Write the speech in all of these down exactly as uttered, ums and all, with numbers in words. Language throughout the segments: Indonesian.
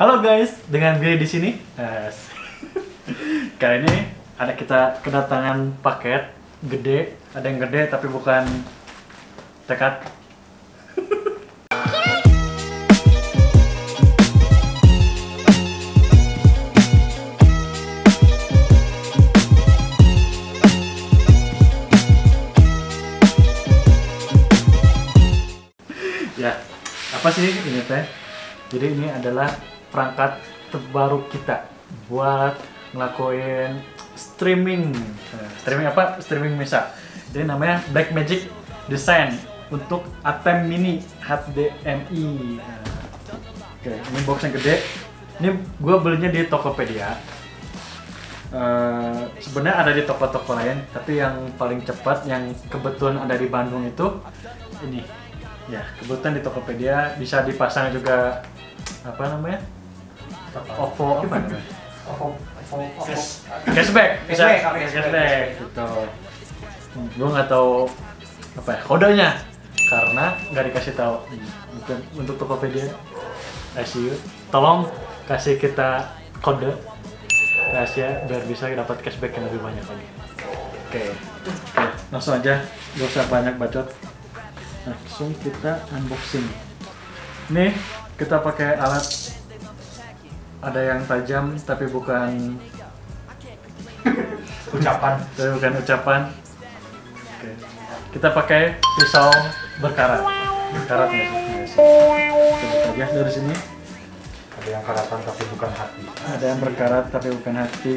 Halo guys, dengan Billy di sini. Yes. Kali ini ada kita kedatangan paket gede, ada yang gede tapi bukan tekad. Ya, apa sih ini teh? Jadi ini adalah perangkat terbaru kita buat ngelakuin streaming. Nah, streaming apa? Streaming Mesa. Jadi namanya Blackmagic Design untuk Atem Mini H D M I. Nah, oke, ini box yang gede. Ini gue belinya di Tokopedia. Uh, sebenarnya ada di toko-toko lain, tapi yang paling cepat yang kebetulan ada di Bandung itu ini. Ya, kebetulan di Tokopedia bisa dipasang juga apa namanya? OVO apa namanya? OVO, OVO, OVO. Cashback, bisa Cashback, cashback, gitu. Gue nggak tahu apa ya kodenya karena nggak dikasih tahu. Bukan untuk Tokopedia. Kasih, tolong kasih kita kode rahasia biar bisa dapat cashback yang lebih banyak lagi. Oke, Oke. langsung aja, gak usah banyak bacot. Langsung kita unboxing. Nih kita pakai alat, ada yang tajam tapi bukan Ucapan. tapi bukan ucapan. Oke. Kita pakai pisau berkarat. Berkarat nggak sih? Coba aja dari sini. Ada yang karatan tapi bukan hati. Ada yang berkarat tapi bukan hati.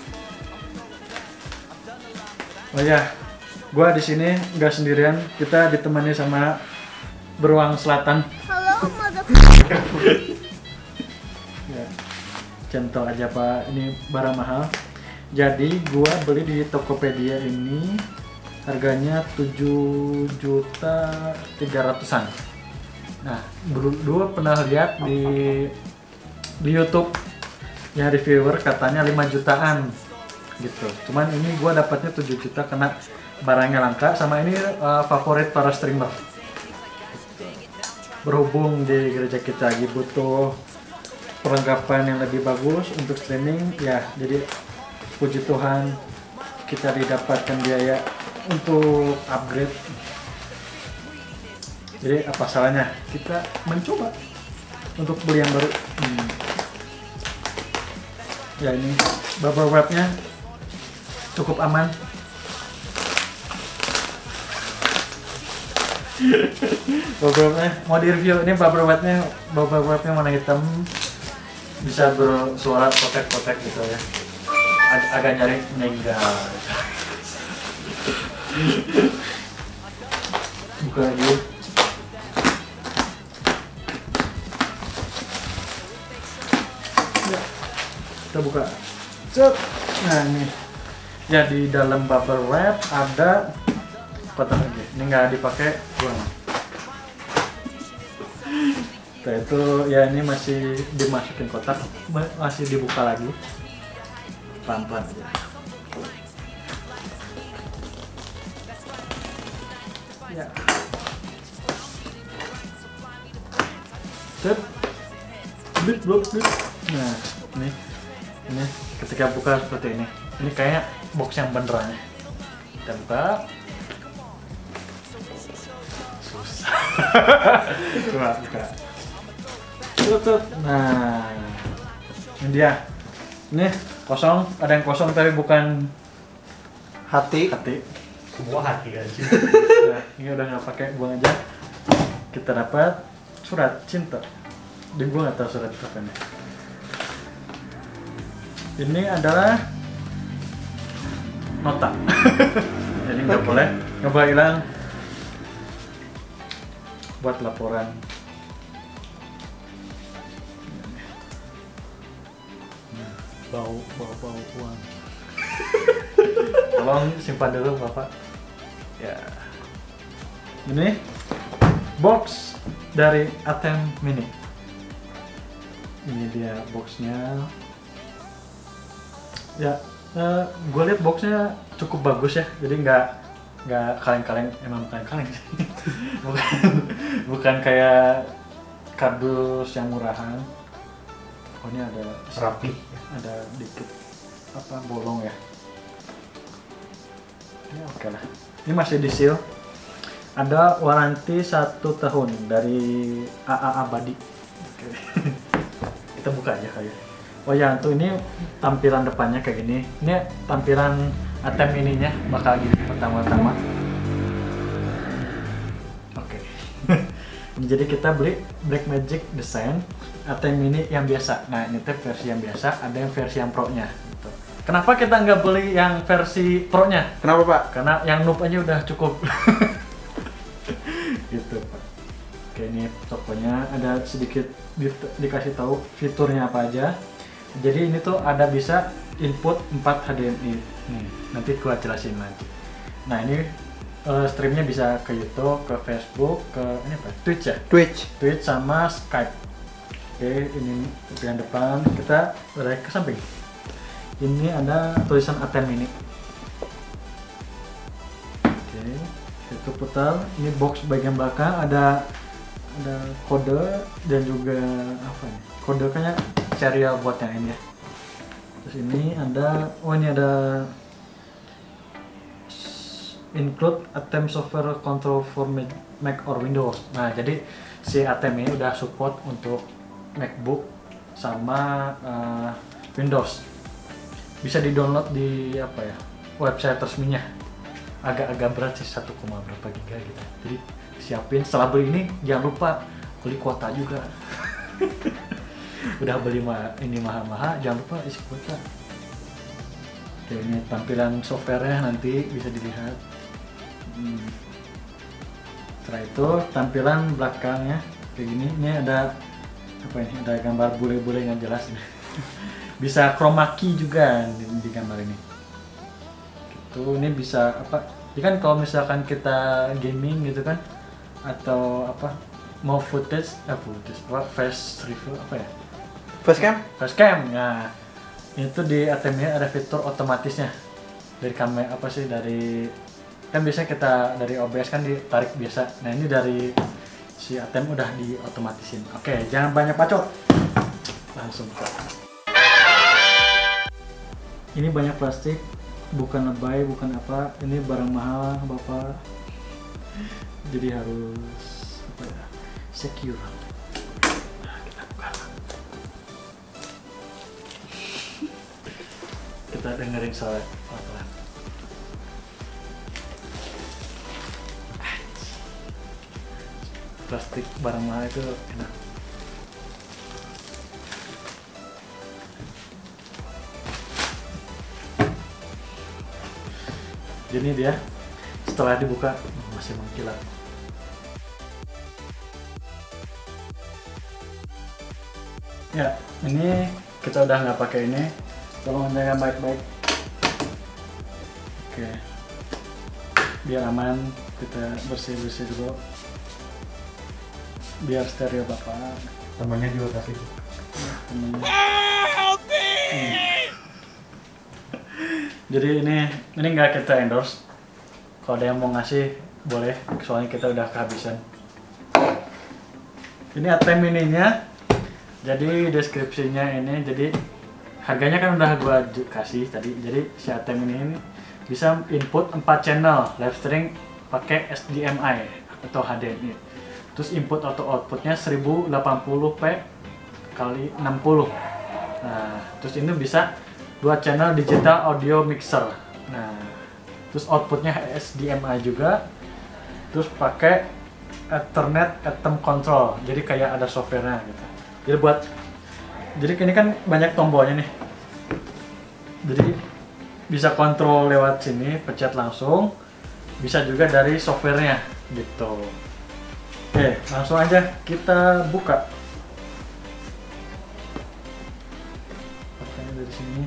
Oh ya, gua di sini nggak sendirian. Kita ditemani sama beruang selatan. Halo, motherfucker. Ya, contoh aja Pak, ini barang mahal. Jadi gua beli di Tokopedia ini harganya tujuh juta tiga ratusan. Nah, dulu, dulu pernah lihat di di YouTube yang reviewer katanya lima jutaan gitu. Cuman ini gua dapatnya tujuh juta karena barangnya langka sama ini uh, favorit para streamer. Berhubung di gereja kita lagi butuh perlengkapan yang lebih bagus untuk streaming, ya jadi puji Tuhan kita didapatkan biaya untuk upgrade. Jadi apa salahnya kita mencoba untuk beli yang baru. Hmm. Ya ini bubble wrapnya cukup aman. Bubble wrapnya mau di review, ini bubble wrapnya bubble wrapnya warna hitam, bisa bersuara potek-potek gitu ya. Ag agak nyari meninggal. Buka lagi. Ya, kita buka. Cet. Nah ini. Ya di dalam bubble wrap ada kotak lagi. Ini nggak dipakai, buang. Nah itu ya ini masih dimasukin kotak, masih dibuka lagi. Pelan-pelan aja. Ya. Set. Blit, blit, blit. Nah, ini ini ketika buka seperti ini. Ini kayak box yang beneran. Kita buka. Susah. Coba buka. Tutup. Nah, ini dia. Ini kosong, ada yang kosong tapi bukan Hati. hati. Semua hati kan sih. Nah, ini udah nggak pakai, buang aja. Kita dapat surat cinta. Dan gue nggak tahu surat apa nih. Ini adalah nota. Jadi nggak Oke. boleh nyoba hilang buat laporan. Bau, bau, bau uang. Tolong simpan dulu Bapak. Ya. Ini box dari Atem Mini. Ini dia boxnya. Ya, uh, gue lihat boxnya cukup bagus ya. Jadi nggak nggak kaleng-kaleng, emang kaleng-kaleng sih. bukan bukan kayak kardus yang murahan. Oh ini ada Rapi. ada dikit apa bolong ya. Ini oke lah. Ini masih di seal. Ada waranti satu tahun dari A A Abadi. Oke. Kita buka aja kali. Oh ya, untuk ini tampilan depannya kayak gini. Ini tampilan atem ininya bakal gini pertama-tama. Oke. Jadi kita beli Blackmagic Design atem ini yang biasa. Nah ini tuh versi yang biasa, ada yang versi yang pro-nya. Gitu. Kenapa kita nggak beli yang versi pro-nya? Kenapa Pak? Karena yang noob aja udah cukup. Gitu Pak. Oke, ini tokonya ada sedikit di, dikasih tahu fiturnya apa aja. Jadi ini tuh ada bisa input empat H D M I. Nih, nanti gua jelasin nanti. Nah ini uh, streamnya bisa ke YouTube, ke Facebook, ke ini apa? Twitch ya? Twitch. Twitch sama Skype. Oke, ini bagian depan, kita balik ke samping. Ini ada tulisan atem ini. Oke, itu putar. Ini box bagian belakang ada ada kode dan juga apa nih? Kode kayaknya serial buat yang ini ya. Terus ini ada, oh ini ada include atem software control for Mac or Windows. Nah, jadi si atem ini udah support untuk MacBook sama uh, Windows. Bisa di-download di apa ya? Website resminya. Agak-agak berat sih satu koma berapa giga gitu. Jadi siapin setelah beli ini jangan lupa beli kuota juga. Udah beli ma ini mahal-mahal jangan lupa isi kuota. Oke, ini tampilan softwarenya nanti bisa dilihat. Hmm. Setelah itu tampilan belakangnya kayak gini. Ini ada apa ini? Ada gambar bule-bule yang jelas. Bisa chroma key juga di, di gambar ini. Gitu, ini bisa apa? Ini kan kalau misalkan kita gaming gitu kan, atau apa mau footage, eh footage, apa face review apa ya? Facecam? Facecam, ya. Itu di atemnya ada fitur otomatisnya dari kamera apa sih dari kan biasanya kita dari O B S kan ditarik biasa. Nah ini dari si atem udah diotomatisin. Oke, jangan banyak bacot. Langsung buka. Ini banyak plastik, bukan lebay, bukan apa. Ini barang mahal, Bapak. Jadi harus apa ya? Secure. Nah, kita buka. Kita dengerin soal pelan-pelan. Plastik barang mahal itu enak. Jadi dia setelah dibuka masih mengkilat. Ya, ini kita udah nggak pakai ini. Tolong jaga baik-baik. Oke, biar aman kita bersih-bersih dulu. Biar stereo Bapak. Temannya juga kasih. Temennya. Hmm. Jadi ini ini nggak kita endorse. Kalau ada yang mau ngasih boleh, soalnya kita udah kehabisan. Ini atem ininya. Jadi deskripsinya ini, jadi harganya kan udah gua kasih tadi. Jadi si atem ini bisa input empat channel live streaming pakai S D M I atau H D M I. Terus input atau outputnya seribu delapan puluh p kali enam puluh. Nah, terus ini bisa dua channel digital audio mixer. Nah, terus outputnya S D M I juga. Terus pakai Ethernet Atom Control. Jadi kayak ada softwarenya gitu. Jadi buat jadi ini kan banyak tombolnya nih. Jadi bisa kontrol lewat sini, pencet langsung. Bisa juga dari softwarenya gitu. Oke, langsung aja kita buka. Pakainya dari sini.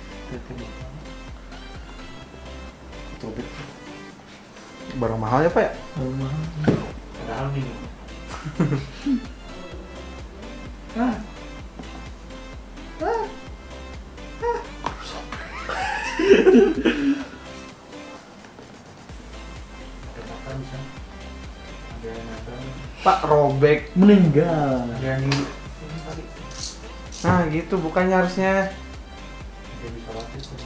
Barang mahal ya Pak ya? Barang mahal. Padahal ini. Ah. Ah. Ah. Pak robek. Meninggal. Ada yang ini. Nah gitu bukannya harusnya. Dia bisa latih tuh.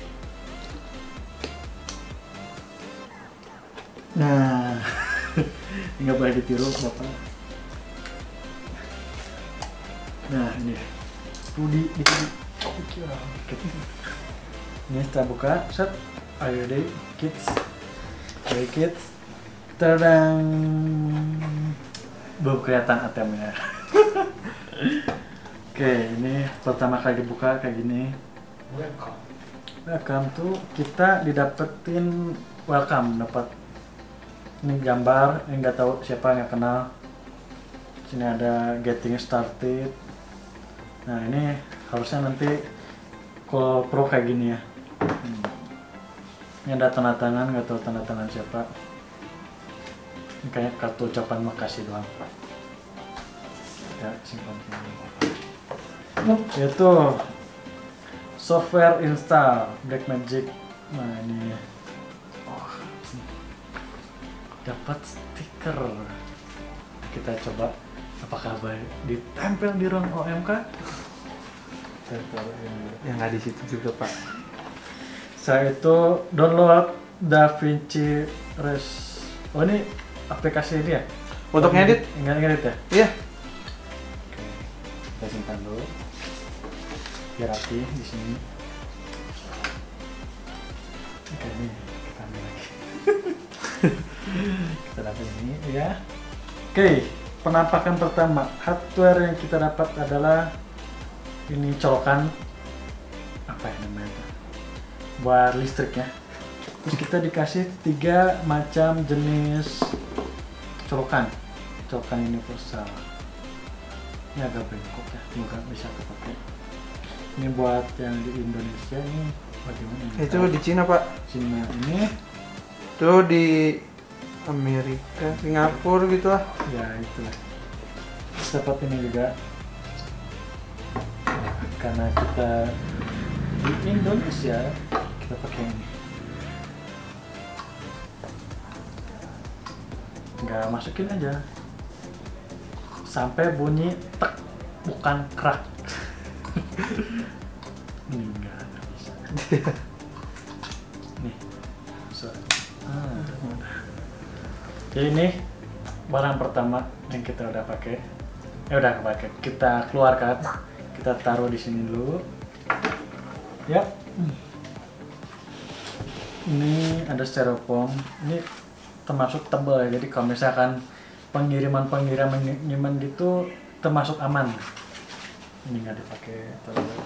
Nah, nggak boleh ditiru bapak. Nah ini, Rudi itu di. Ini setelah buka, set, are you ready, kids? Oke kids, tadang, belum kelihatan atemnya. Oke, ini pertama kali dibuka kayak gini. Welcome. Welcome tuh kita didapetin welcome, dapat ini gambar yang nggak tahu siapa, nggak kenal. Sini ada getting started. Nah ini harusnya nanti kalau pro kayak gini ya. Hmm. Ini ada tanda tangan, nggak tahu tanda tangan siapa. Ini kayak kartu ucapan makasih doang. Ya simpan sini. Itu software install Blackmagic. Nah ini oh, dapat stiker. Kita coba apakah baik ditempel di ruang O M K? Yang nggak di situ juga pak. Saya itu download DaVinci Res. Oh ini aplikasi dia. Untuk ngedit? Enggak ngedit ya? Iya. Oke. Kita simpan dulu. Biar rapi di sini. Oke ini kita ambil lagi. Kita dapat ini ya. Oke, penampakan pertama hardware yang kita dapat adalah ini colokan apa ya namanya itu? Buat listriknya. Terus kita dikasih tiga macam jenis colokan, colokan universal. Ini agak bengkok ya, semoga bisa kepake. Ini buat yang di Indonesia ini bagaimana? Itu di Cina pak. Cina ini. Itu di Amerika, Singapura gitu lah. Ya itu. Dapat ini juga. Karena kita di Indonesia kita pakai ini. Nggak masukin aja sampai bunyi tek, bukan krak. Ini nggak nggak bisa. Nih, so, ah, udah. Jadi ini barang pertama yang kita udah pakai. Ya udah kepake. Kita keluarkan. Kita taruh di sini dulu. Ya. Ini ada styrofoam. Ini termasuk tebal ya. Jadi kalau misalkan pengiriman-pengiriman gitu termasuk aman. Ini nggak dipakai terus.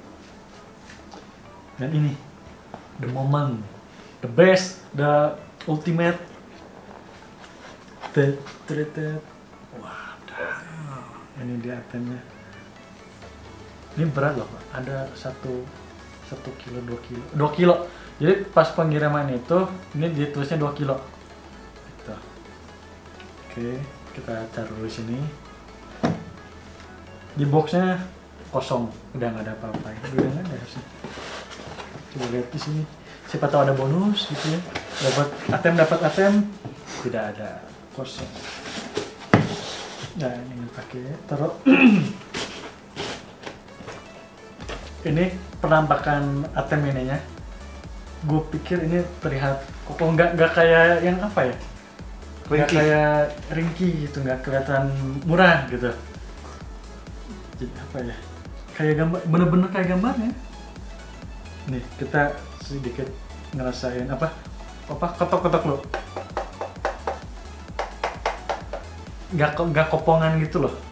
Dan ini the moment, the best, the ultimate. The treated. Wah, ini dia itemnya. Ini berat loh, Pak. Ada satu satu kilo, dua kilo, dua kilo. Jadi pas pengiriman itu, ini ditulisnya dua kilo. Gitu. Oke, kita taruh di sini. Di boxnya kosong, udah nggak ada apa-apa. Udah nggak ada sih. Coba lihat di sini. Siapa tahu ada bonus gitu ya. Dapat atem, dapat atem. Tidak ada, kosong. Nah ini pakai taruh. Ini penampakan atem ininya. Gue pikir ini terlihat kok nggak nggak kayak yang apa ya? Nggak kayak ringki gitu, nggak kelihatan murah gitu. Jadi apa ya? Kayak gambar, bener-bener kayak gambarnya. Nih kita sedikit ngerasain apa? Apa ketok-ketok lo? Nggak nggak kopongan gitu loh.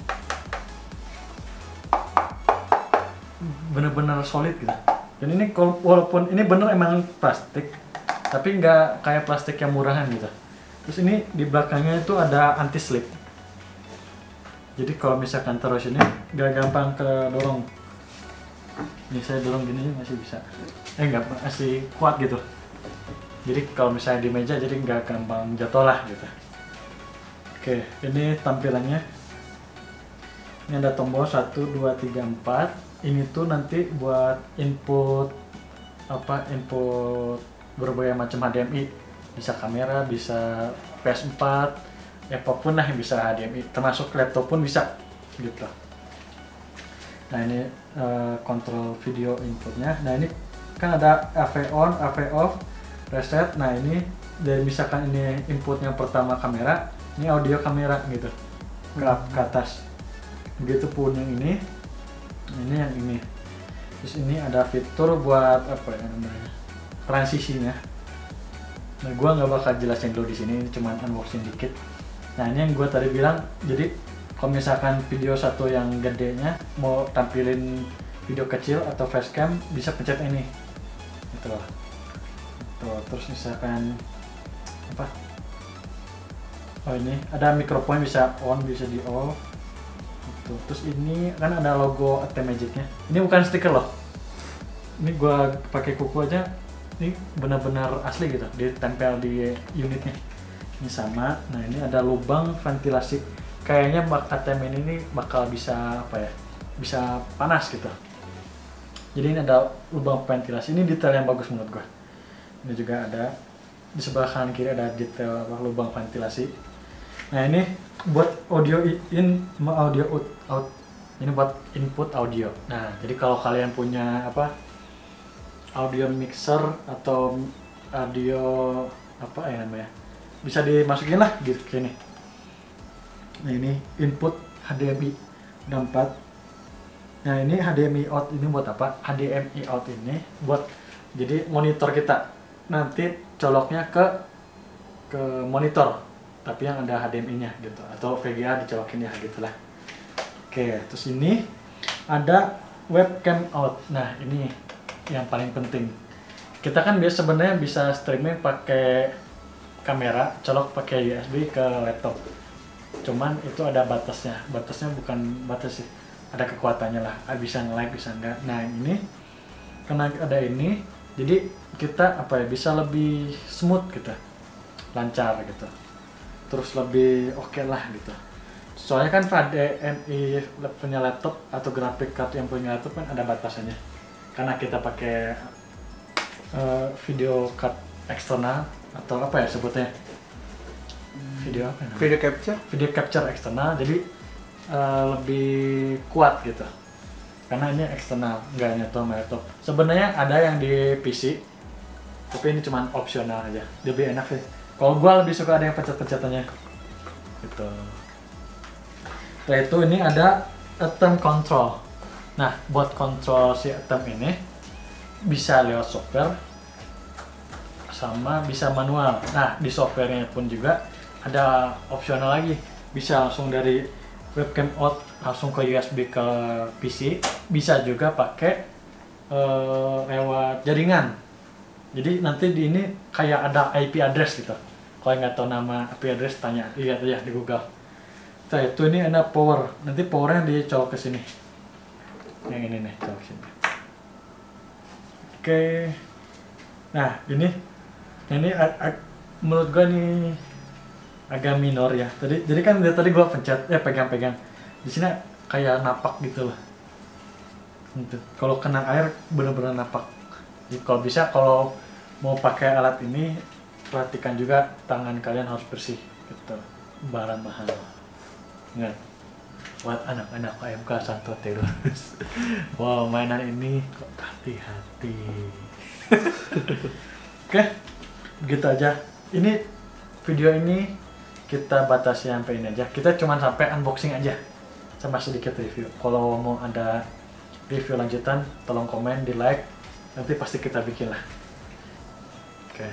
Bener-bener solid gitu. Dan ini walaupun ini bener emang plastik, tapi nggak kayak plastik yang murahan gitu. Terus ini di belakangnya itu ada anti slip. Jadi kalau misalkan taruh sini nggak gampang kedorong. Ini saya dorong gini masih bisa. Eh nggak, masih kuat gitu. Jadi kalau misalnya di meja jadi nggak gampang jatuh lah gitu. Oke, ini tampilannya. Ini ada tombol satu, dua, tiga, empat. Ini tuh nanti buat input apa input berbagai macam H D M I, bisa kamera, bisa P S empat, apapun lah yang bisa H D M I, termasuk laptop pun bisa gitu. Nah ini uh, kontrol video inputnya. Nah ini kan ada A V on, A V off, reset. Nah ini dari misalkan ini inputnya pertama kamera, ini audio kamera gitu ke, ke atas. Begitupun yang ini, ini yang ini. Terus ini ada fitur buat apa ya namanya transisinya. Nah gua nggak bakal jelasin dulu di sini, ini cuma unboxing dikit. Nah ini yang gua tadi bilang, jadi kalau misalkan video satu yang gedenya mau tampilin video kecil atau facecam bisa pencet ini gitu loh. Tuh, terus misalkan apa, oh ini ada mikrofon bisa on bisa di off gitu. Terus ini kan ada logo A T Magicnya, ini bukan stiker loh, ini gua pakai kuku aja, ini benar-benar asli gitu ditempel di unitnya. Ini sama. Nah ini ada lubang ventilasi, kayaknya A T M ini bakal bisa apa ya, bisa panas gitu. Jadi ini ada lubang ventilasi, ini detail yang bagus menurut gua. Ini juga ada di sebelah kanan kiri ada detail lubang ventilasi. Nah ini buat audio in, audio out, out. Ini buat input audio. Nah jadi kalau kalian punya apa audio mixer atau audio apa ya namanya, bisa dimasukin lah gitu gini. Nah ini input H D M I ada empat. Nah ini H D M I out ini buat apa? H D M I out ini buat jadi monitor kita nanti coloknya ke ke monitor, tapi yang ada H D M I-nya gitu, atau V G A dicolokin ya gitulah. Oke, terus ini ada webcam out. Nah ini yang paling penting. Kita kan biasa sebenarnya bisa streaming pakai kamera, colok pakai U S B ke laptop. Cuman itu ada batasnya, batasnya bukan batas sih, ada kekuatannya lah, bisa nge-live bisa enggak. Nah ini karena ada ini, jadi kita apa ya bisa lebih smooth gitu, lancar gitu, terus lebih oke okay lah gitu. Soalnya kan H D M I punya laptop atau graphic card yang punya laptop kan ada batasannya, karena kita pakai uh, video card eksternal atau apa ya sebutnya, video apa namanya? Video capture? Video capture eksternal, jadi uh, lebih kuat gitu. Karena ini eksternal, nggak nyatu sama laptop. Sebenarnya ada yang di P C, tapi ini cuma opsional aja. Lebih enak sih. Kalau gua lebih suka ada yang pencet-pencetannya. Gitu. Setelah itu ini ada atom control. Nah, buat kontrol si atom ini bisa lewat software sama bisa manual. Nah, di softwarenya pun juga ada opsional lagi, bisa langsung dari webcam out langsung ke U S B ke P C, bisa juga pakai uh, lewat jaringan. Jadi nanti di ini kayak ada I P address gitu. Kalau nggak tahu nama I P address tanya, lihat aja di Google. Nah itu ini ada power, nanti powernya dicolok ke sini. Yang ini nih, colok sini. Oke. Nah ini, ini menurut gua nih agak minor ya. Tadi jadi kan dari tadi gua pencet, ya pegang-pegang. Di sini kayak napak gitu loh. Gitu. Kalau kena air bener-bener napak. Jadi kalau bisa kalau mau pakai alat ini perhatikan juga tangan kalian harus bersih gitu. Barang mahal. Ingat. Buat anak-anak A M K satu terus. Wow, mainan ini kok hati-hati. Oke. Begitu aja. Ini video ini kita batasi sampai ini aja. Kita cuma sampai unboxing aja sama sedikit review. Kalau mau ada review lanjutan, tolong komen, di like, nanti pasti kita bikin lah. Oke.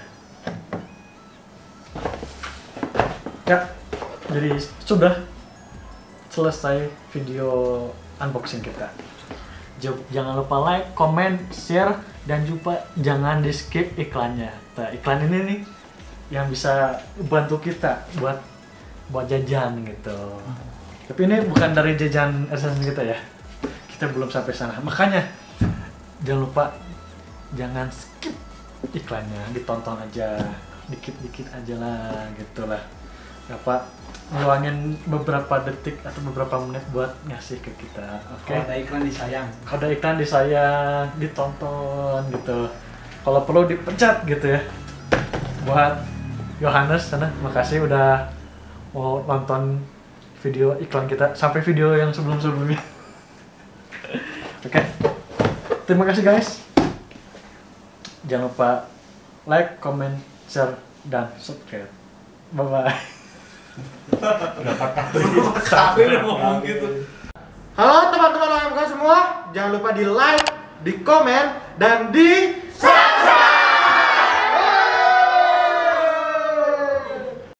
Ya, jadi sudah selesai video unboxing kita. Jangan lupa like, komen, share, dan juga jangan di skip iklannya. Nah, iklan ini nih yang bisa bantu kita buat buat jajan gitu. Tapi ini bukan dari jajan esensi kita ya. Kita belum sampai sana. Makanya jangan lupa jangan skip iklannya, ditonton aja dikit-dikit aja lah gitulah. Apa ngeluangin beberapa detik atau beberapa menit buat ngasih ke kita. Oke. Okay? Kalau ada iklan disayang. Kalau ada iklan disayang, ditonton gitu. Kalau perlu dipencet gitu ya. Buat Yohanes sana, makasih udah mau nonton video iklan kita sampai video yang sebelum-sebelumnya. Oke. Terima kasih guys. Jangan lupa like, comment, share, dan subscribe. Bye bye. Sampai ngomong gitu. Halo teman-teman O M K semua, jangan lupa di like, di komen, dan di